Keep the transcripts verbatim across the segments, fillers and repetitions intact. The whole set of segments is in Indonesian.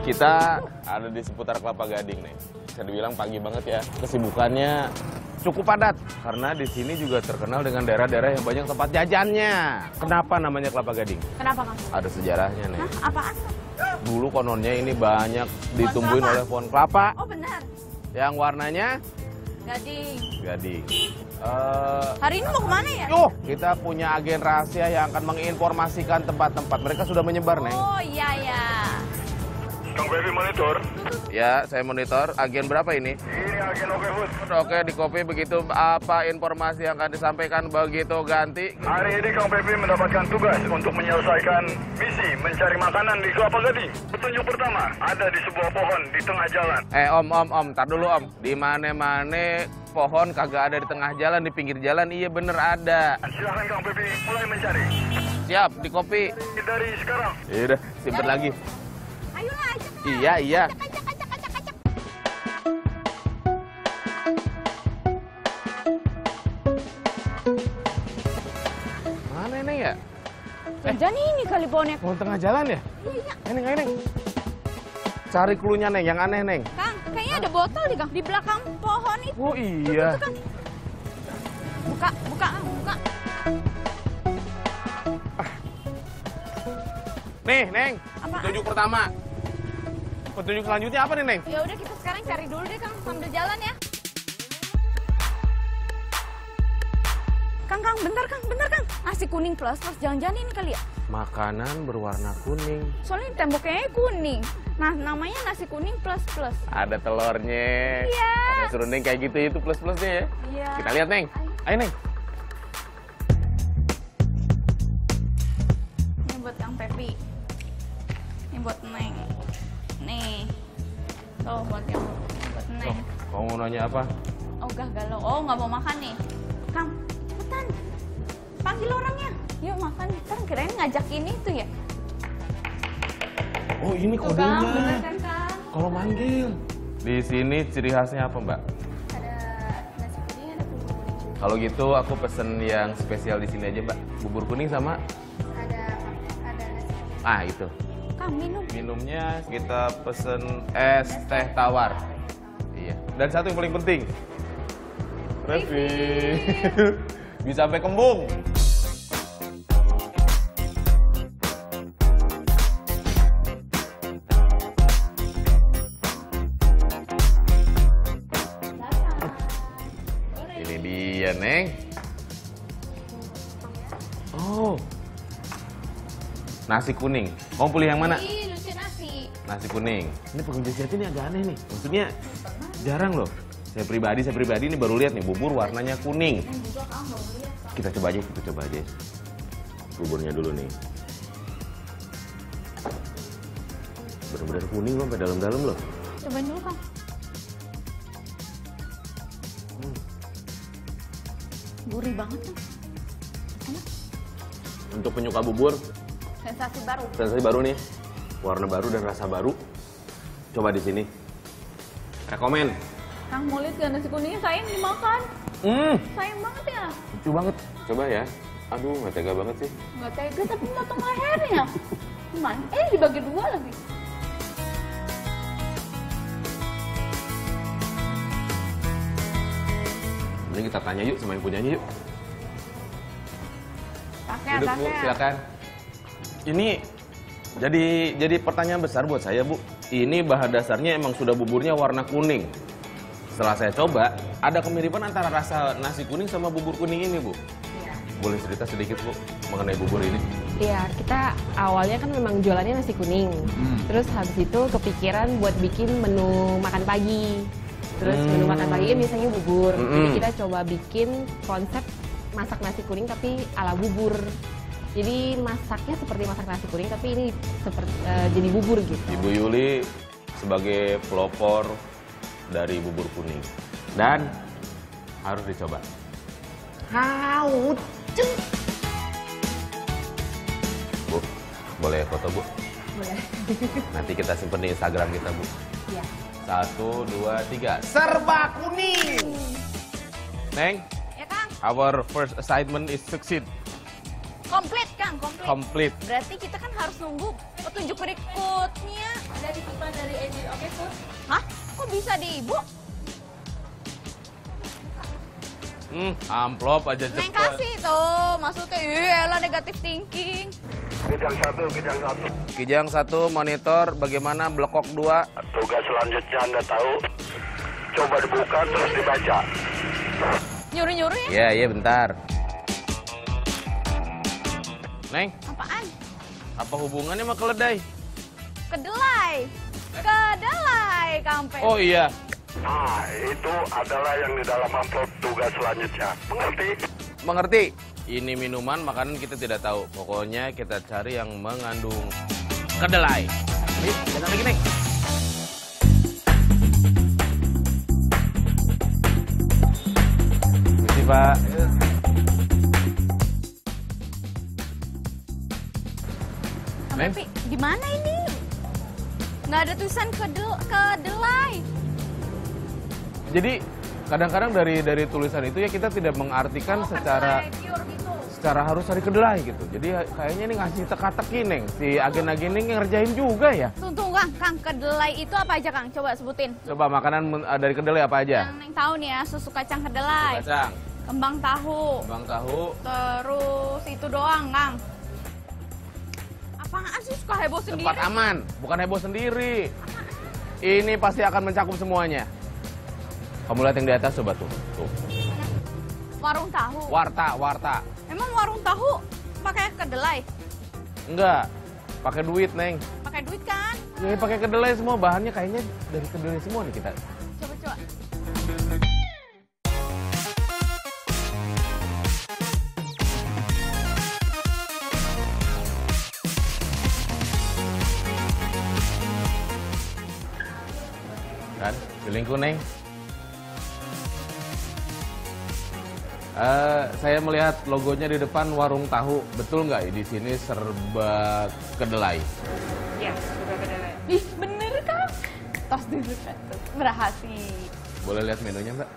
Kita ada di seputar Kelapa Gading nih. Bisa dibilang pagi banget ya. Kesibukannya cukup padat karena di sini juga terkenal dengan daerah-daerah yang banyak tempat jajannya. Kenapa namanya Kelapa Gading? Kenapa, Kang? Ada sejarahnya nih. Hah? Apaan? Dulu kononnya ini banyak ditumbuhin kelapa. oleh pohon kelapa Oh, benar. yang warnanya Gading. gading. Eh, Hari ini mau kemana ya? Yuh, kita punya agen rahasia yang akan menginformasikan tempat-tempat. Mereka sudah menyebar, Neng. Oh, iya, ya. Kang Baby monitor. Ya, saya monitor. Agen berapa ini? Ini agen Oke Food. Oke, di kopi begitu apa informasi yang akan disampaikan begitu ganti? Hari ini Kang Baby mendapatkan tugas untuk menyelesaikan misi mencari makanan di Kelapa Gading. Petunjuk pertama ada di sebuah pohon di tengah jalan. Eh, Om, Om, Om, tar dulu, Om. Di mana-mana pohon kagak ada di tengah jalan, di pinggir jalan. Iya, bener ada. Silahkan Kang Baby mulai mencari. Siap, di kopi. Dari sekarang. Ya udah, simpen lagi. Ayolah, ajak lah. Iya, iya. Ajak, ajak, ajak, ajak, ajak. Mana Neng ya? Jangan ini kali pohonnya. Pohon tengah jalan ya? Iya, iya. Eh, Neng, ayo, Neng. Cari cluenya, Neng, yang aneh, Neng. Kang, kayaknya ada botol nih, Kang. Di belakang pohon itu. Oh iya. Tuh, Kang. Buka, buka, Kang, buka. Nih, Neng. Apaan? Petunjuk pertama. Petunjuk selanjutnya apa nih, Neng? Ya udah kita sekarang cari dulu deh, Kang, sambil jalan ya. Kang, Kang, bentar, Kang, bentar, Kang. Nasi kuning plus, plus jangan-jangan ini kali ya. Makanan berwarna kuning. Soalnya temboknya kuning. Nah, namanya nasi kuning plus plus. Ada telurnya. Iya. Ada serunding kayak gitu itu plus-plusnya ya. Iya. Kita lihat, Neng. Ayo, Neng. Ini buat Kang Pepi. Ini buat Neng. Nih. Tuh buat yang buat Neng. Kamu mau nanya apa? Oh, gak galau. Oh, nggak mau makan nih. Kang, cepetan. Panggil orangnya. Yuk makan. Kan kirain ngajak ini tuh ya. Oh, ini Tuh, Kang, bener kodenya. kan, Kang? Kalau manggil. Di sini ciri khasnya apa, Mbak? Ada nasi kuning, ada bubur kuning. Kalau gitu aku pesen yang spesial di sini aja, Mbak. Bubur kuning sama Ada ada nasi kuning. ah itu. Kang, minum. Minumnya kita pesen es teh tawar. Iya. Dan satu yang paling penting. Refill. Bisa sampai kembung. Ini dia, Neng. Oh. Nasi kuning. Kamu pilih yang mana? Ih, lucu nasi. Nasi kuning. Ini pengunjung jati ini agak aneh nih. Maksudnya jarang loh. Saya pribadi, saya pribadi ini baru lihat nih bubur warnanya kuning. Kita coba aja, kita coba aja. Buburnya dulu nih. Benar-benar kuning loh, sampai dalam-dalam loh. Cobain dulu, Kang. Gurih banget, Kang. Untuk penyuka bubur, Sensasi baru. sensasi baru nih. Warna baru dan rasa baru. Coba di sini. Rekomen. Kang, mau lihat gak nasi kuningnya? Sayang dimakan. Hmm, Sayang banget ya. lucu banget. Coba ya. Aduh, nggak tega banget sih. Nggak tega, tapi motong lehernya. Gimana? Eh, dibagi dua lagi. Mending kita tanya yuk sama yang punyanya yuk. Kakek, Duduk, Bu, kakek. silakan. Ini jadi jadi pertanyaan besar buat saya, Bu. Ini bahan dasarnya emang sudah buburnya warna kuning. Setelah saya coba, ada kemiripan antara rasa nasi kuning sama bubur kuning ini, Bu. Iya. Boleh cerita sedikit, Bu, mengenai bubur ini? Iya, kita awalnya kan memang jualannya nasi kuning. Hmm. Terus habis itu kepikiran buat bikin menu makan pagi. Terus Hmm. menu makan pagi kan biasanya bubur. Jadi Hmm. kita coba bikin konsep masak nasi kuning tapi ala bubur. Jadi masaknya seperti masak nasi kuning tapi ini seperti eh, jadi bubur gitu. Ibu Yuli sebagai pelopor dari bubur kuning. Dan harus dicoba. Haut. Bu, boleh foto, Bu? Boleh. Nanti kita simpen di Instagram kita, Bu. Iya. Satu, dua, tiga. Serba kuning! Neng, Ya, Kang. our first assignment is succeed. Komplit, Kang, komplit. Komplit. Berarti kita kan harus nunggu petunjuk berikutnya. Ada titipan dari Edi, oke Put? Hah? Kok bisa di Ibu? Hmm, amplop aja Neng cepet. kasih tuh, maksudnya iya lah negatif thinking. Kijang satu, Kijang satu. Kijang satu, monitor bagaimana blokok dua. Tugas selanjutnya Anda tahu. Coba dibuka terus dibaca. Nyuruh-nyuruh ya? Iya, iya bentar. Neng, Apaan? apa hubungannya sama keledai? Kedelai. Kedelai, Kampe. Oh iya, Nah, itu adalah yang di dalam amplop tugas selanjutnya. Mengerti? mengerti. Ini minuman, makanan kita tidak tahu. Pokoknya kita cari yang mengandung kedelai. Ayo, jangan lagi, Neng. Terima kasih, Pak. Neng? Tapi di mana ini? Nggak ada tulisan kedel kedelai. Jadi kadang-kadang dari dari tulisan itu ya kita tidak mengartikan secara Kedelai pure gitu. secara harus cari kedelai gitu. Jadi kayaknya ini ngasih teka-teki, Neng. Si agen-agen ini ngerjain juga ya. Tunggu, Kang. Kang, kedelai itu apa aja, Kang? Coba sebutin. Coba makanan men- dari kedelai apa aja? Yang Neng tahu nih ya, susu kacang kedelai, Kacang, kembang tahu, bang tahu. terus itu doang, Kang. Apaan sih suka heboh sendiri? Tempat aman, bukan heboh sendiri. Ini pasti akan mencakup semuanya. Kamu lihat yang di atas coba tuh. Tuh. Warung tahu. Warta, warta. Emang warung tahu pakai kedelai? Enggak. Pakai duit, Neng. Pakai duit kan? Ya pakai kedelai semua, bahannya kayaknya dari kedelai semua nih kita. Coba coba. Kan, feelingku, Neng. Eh, saya melihat logonya di depan warung tahu. Betul nggak di sini serba kedelai? Iya, sudah kedelai. Ih, bener kan? Tos dulu kan. Berhasil. Boleh lihat menunya, Mbak?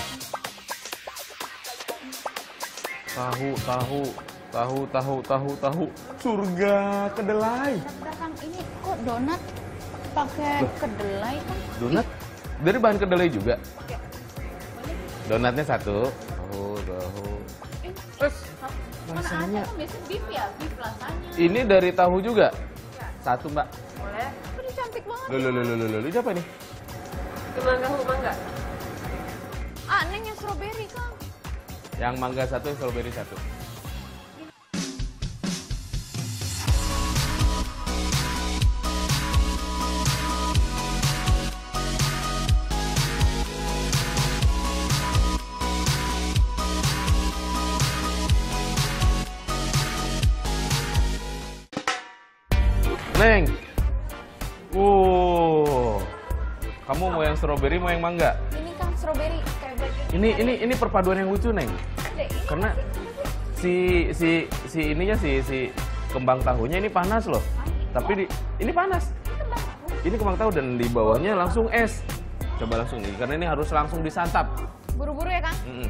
Tahu, tahu, tahu, tahu, tahu, tahu. Surga kedelai. Bentar, Kang, ini kok donat pakai kedelai kan? Donat dari bahan kedelai juga. Ya. Donatnya satu. Tahu, tahu. Eh, Terus mana ada rasanya kan biasanya beef ya, beef rasanya. ini dari tahu juga. Satu, Mbak. Boleh. Tapi ini cantik banget. Loh, loh, loh, loh, loh, loh. Ini apa nih? Kemangga mangga. Ah, Neng yang strawberry, Kang. Yang mangga satu, strawberry satu. Neng, uh, kamu mau yang strawberry, mau yang mangga? Ini Kang strawberry kayak baju. Ini ini ini perpaduan yang lucu, Neng. Ada ini. Karena si si si ininya si si kembang tahunya ini panas loh. Tapi di, ini panas. Ini kembang tahu dan di bawahnya langsung es. Coba langsung nih, karena ini harus langsung disantap. Buru-buru ya, Kang. Mm-mm.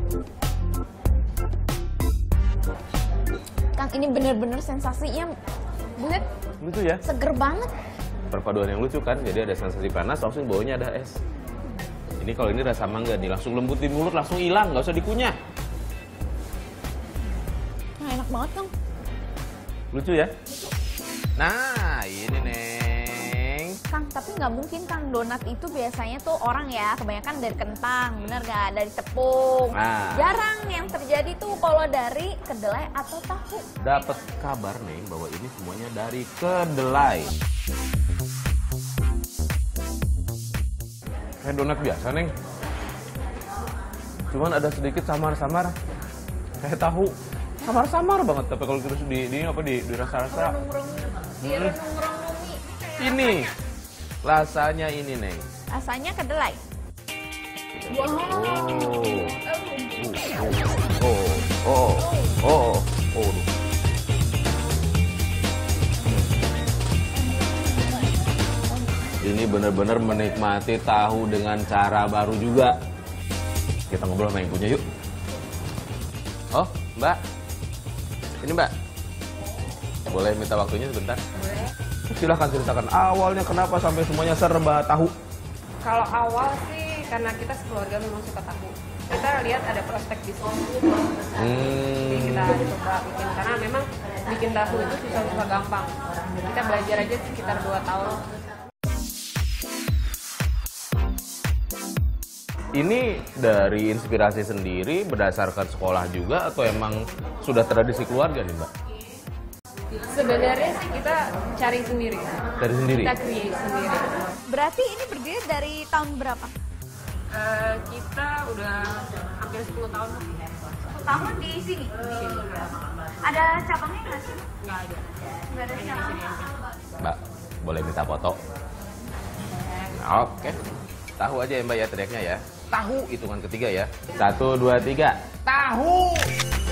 Kang, ini bener-bener sensasinya buset, Lucu ya? seger banget. Perpaduan yang lucu kan, jadi ada sensasi panas, langsung di bawahnya ada es. Ini kalau ini rasa mangga nih, langsung lembut di mulut, langsung hilang, nggak usah dikunyah. Nah, enak banget, Kang. Lucu ya? Nah, ini Neng. Kang, tapi nggak mungkin, Kang. Donat itu biasanya tuh orang ya, kebanyakan dari kentang, bener nggak? Dari tepung. Nah. Jarang yang terjadi tuh kalau dari kedelai atau tahu. Dapat kabar Neng bahwa ini semuanya dari kedelai. Kayak donat biasa Neng. Cuman ada sedikit samar-samar. Kayak tahu. Samar-samar banget. Tapi kalau terus di, di apa di, di rasa-rasa. Hmm. Ini rasanya ini Neng. Rasanya kedelai. Oh. Oh. Oh. Oh. Oh. Oh. Ini benar-benar menikmati tahu dengan cara baru juga. Kita ngobrol sama yang punya yuk. Oh, Mbak. Ini Mbak, boleh minta waktunya sebentar? Boleh. Silahkan ceritakan awalnya kenapa sampai semuanya serba tahu. Kalau awal sih karena kita sekeluarga memang suka tahu. Kita lihat ada prospek bisnis. Hmm. Jadi kita coba bikin karena memang bikin tahu itu susah-susah gampang. Kita belajar aja sekitar dua tahun. Ini dari inspirasi sendiri berdasarkan sekolah juga atau emang sudah tradisi keluarga nih Mbak? Sebenarnya sih kita cari sendiri. Dari sendiri? Kita create sendiri. Berarti ini berdiri dari tahun berapa? Uh, kita udah hampir sepuluh tahun. sepuluh tahun di sini? Di sini. Ada cabangnya nggak sih? Nggak ada. Nggak ada cabangnya. Mbak, boleh minta foto? Oke. Tahu aja ya Mbak ya teriaknya ya. Tahu hitungan ketiga ya. Satu, dua, tiga. Tahu!